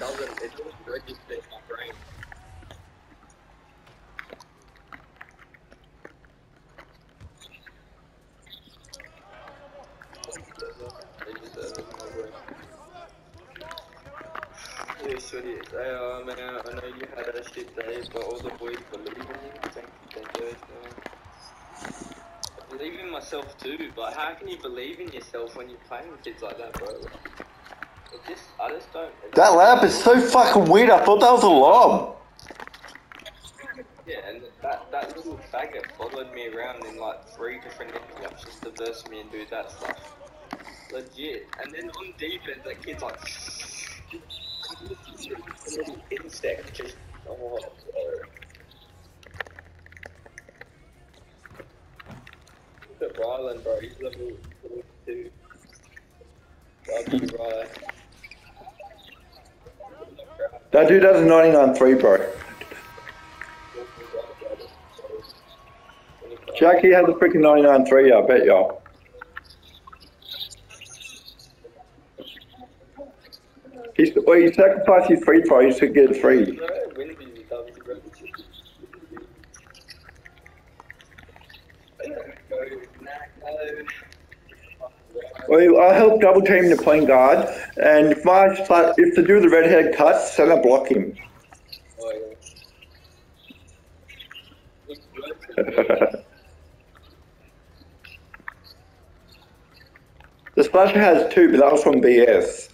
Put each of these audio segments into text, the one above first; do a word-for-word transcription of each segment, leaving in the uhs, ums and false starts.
doesn't, it doesn't register in my brain. Yeah, sweetie. Hey, uh, man, I know you had a shit day, but all the boys believe in you. Thank you, thank you, man. I believe in myself too, but how can you believe in yourself when you're playing with kids like that, bro? It just, I just don't. It That don't lamp is so fucking weird. I thought that was a lob. Yeah, and that, that little faggot followed me around in like three different interrupts just to verse me and do that stuff. Legit. And then on defense, that kid's like, little insect just, oh, bro. Look at Ryland, bro. He's level two. W, Ryan. That dude has a ninety-nine three, bro. Jackie has a freaking ninety-nine three, I bet y'all. He's, well, he sacrificed his free throw to get a three. Well, I help double team the point guard, and if my if the dude with the redhead cuts, center block him. The Splasher has two, but that was from B S.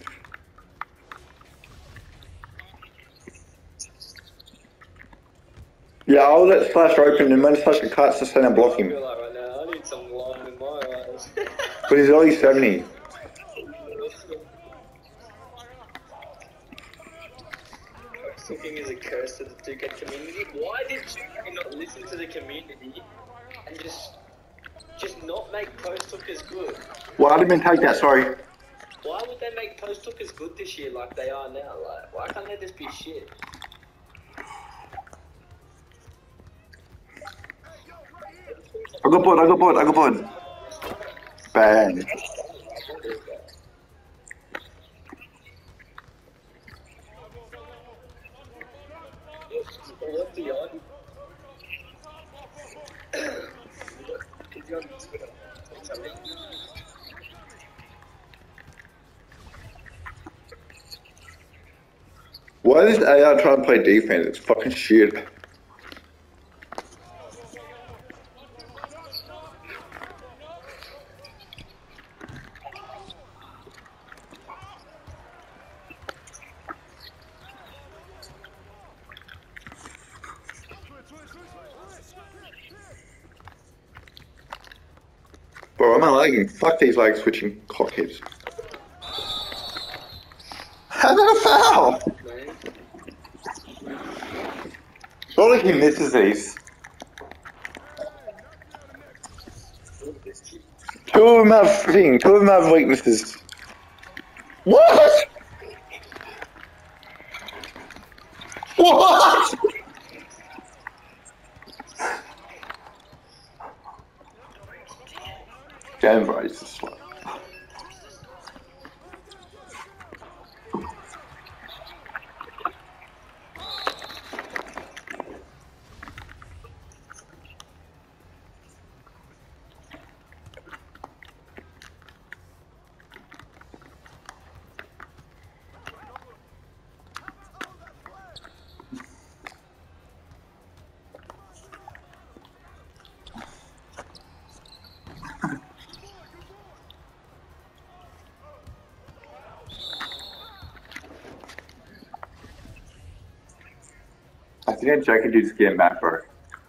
Yeah, I'll let Splasher open, and when Splasher cuts, the center block him. I need some lime in my eyes. But he's only seventy. Cooking is a curse to the two K community. Why did two K not listen to the community and just just not make post hookers good? Well, I didn't even take that, sorry. Why would they make post hookers good this year like they are now? Like, why can't they just be shit? I got bored, I got bored, I got bored. Bang. Why is A R trying to play defense? It's fucking shit. Bro, am I lagging? Fuck these lag switching cockheads. How did I foul? Surely he misses these. Two of them have thing, two of them have weaknesses. What? What? Damn, bro, it's just slow. I think I could do this game back, bro.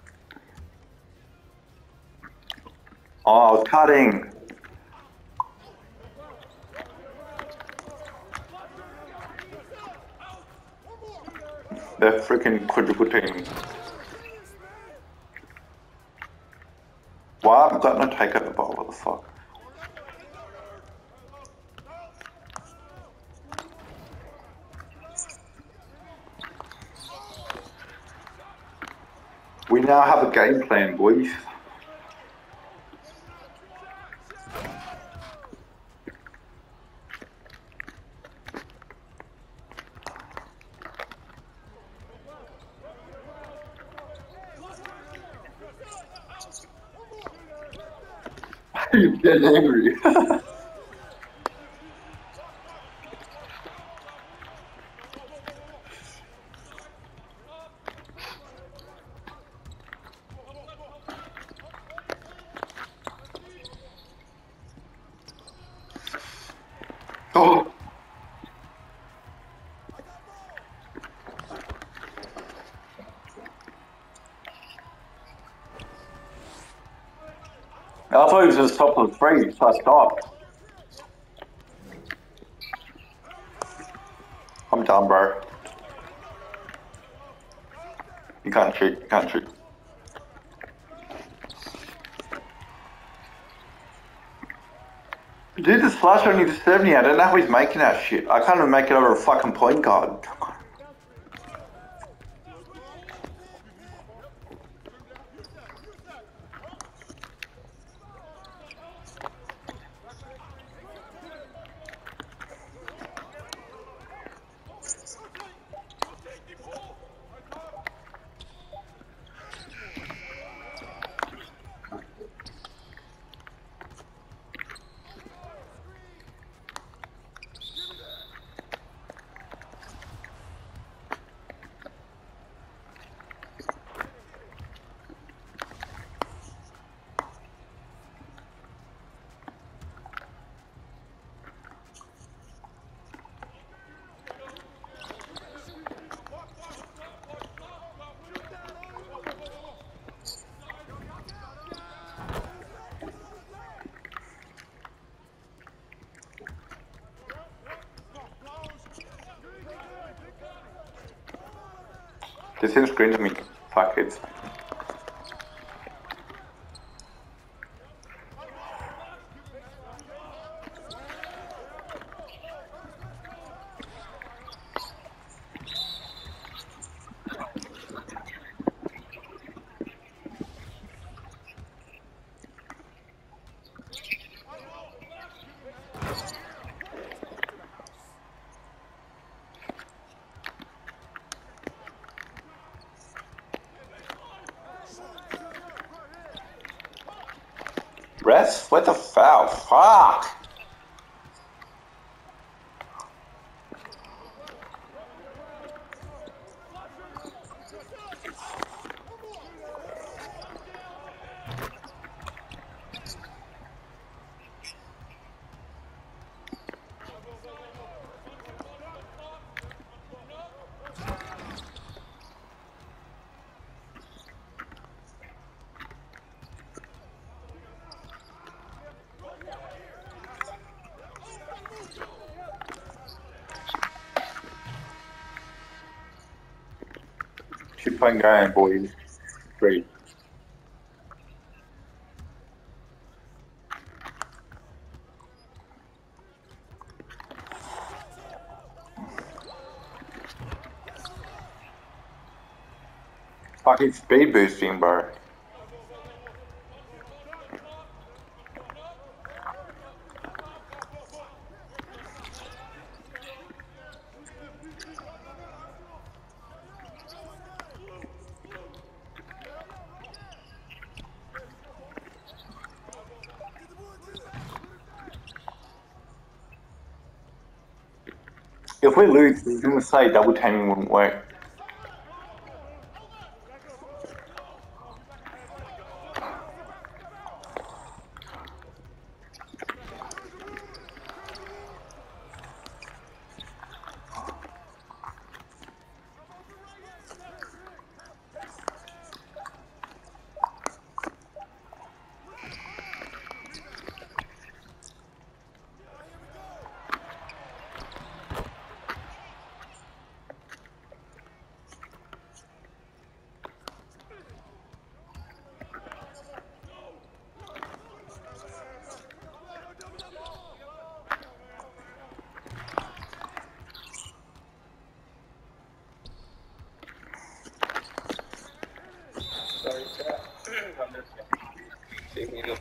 Oh, I was cutting. They're freaking quadruple team. Why I've got no take at the ball? What the fuck? We now have a game plan, boys. You're getting angry. Oh. I thought he was just top of the three, so I stopped. I'm done, bro. You can't shoot, you can't shoot. Dude, this flash only to seventy. I don't know how he's making that shit. I can't even make it over a fucking point guard. This is screen to me. Fuck it. Rest? What the foul? Fuck! Keep playing going, boys. Great. Fucking speed boosting, bro. If we lose, I'm gonna say double teaming wouldn't work. Sorry, chat. I'm just taking up.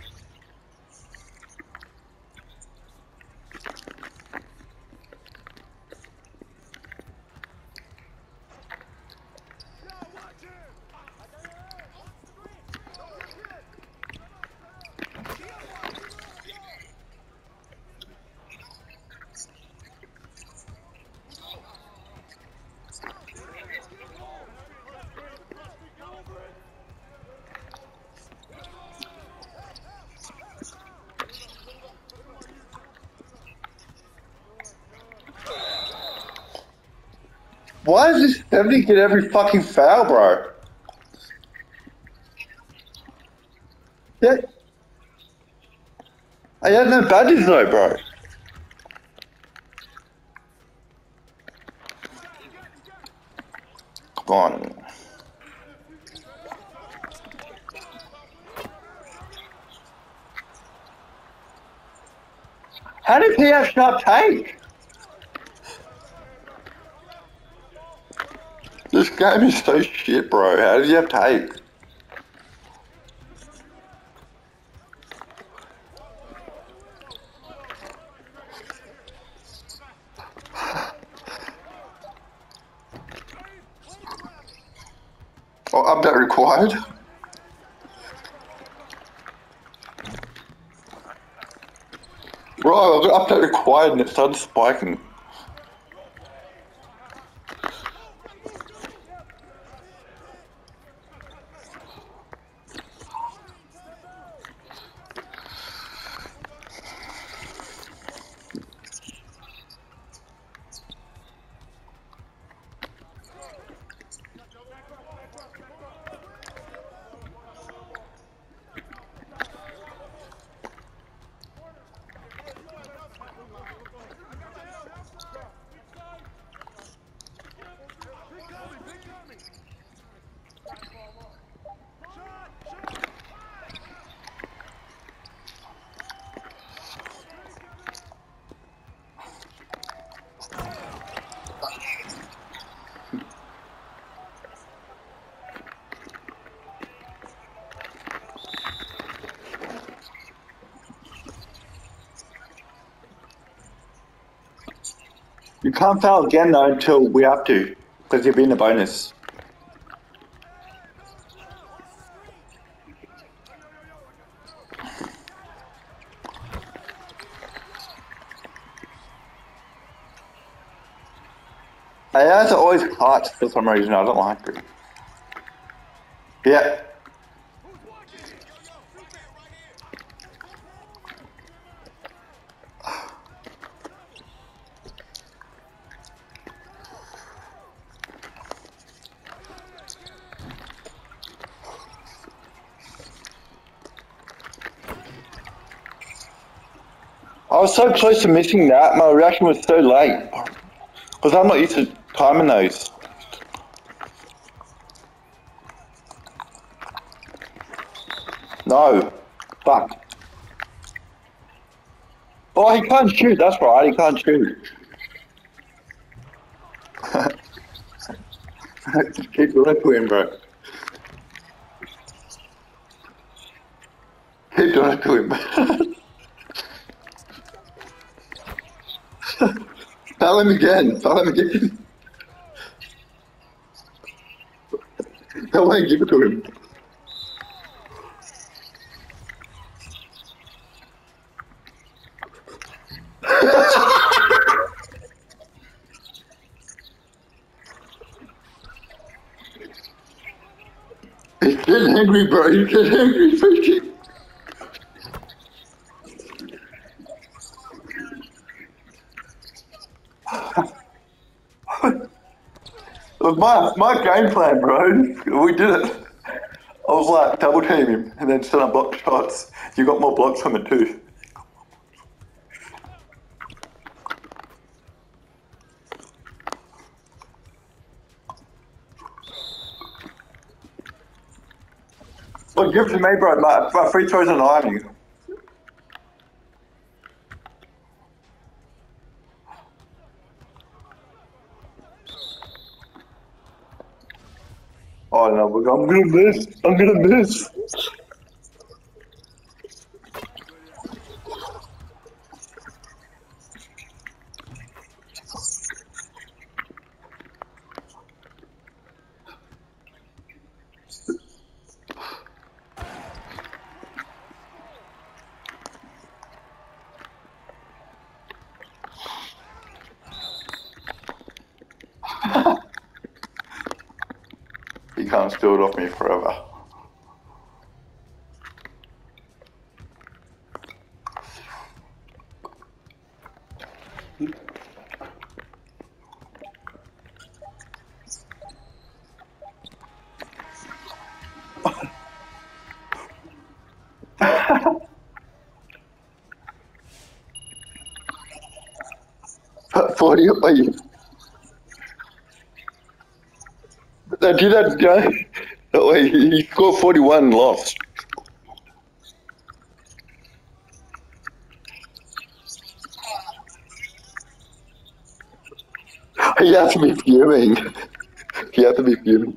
Why does this seventy get every fucking foul, bro? Yeah. I had no badges though, bro. Come on. How did he have sharp take? This game is so shit, bro. How did you have take? Oh, update required. Bro, I got update required and it started spiking. You can't foul again though until we have to, because you'll be in the bonus. It has always cuts for some reason, I don't like it. Yeah. I was so close to missing that, my reaction was so late. Because I'm not used to timing those. No. Fuck. Oh, he can't shoot, that's right, he can't shoot. Just keep doing it to him, bro. Keep doing it to him. Tell him again, tell him again. Tell him, give it to him. He's getting angry, bro. He's getting angry, freaking. It was my, my game plan, bro. We did it. I was like, double team him, and then set up block shots. You got more blocks from it too. Well, give it to me, bro. My, my free throws are ninety. Oh no, but I'm gonna miss. I'm gonna miss. You can't steal it off me forever. do you, wait. They did that guy. No, wait, he he scored forty-one and lost. He has to be fuming. He has to be fuming.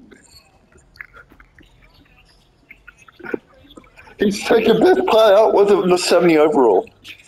He's second best player. Was it the seventy overall?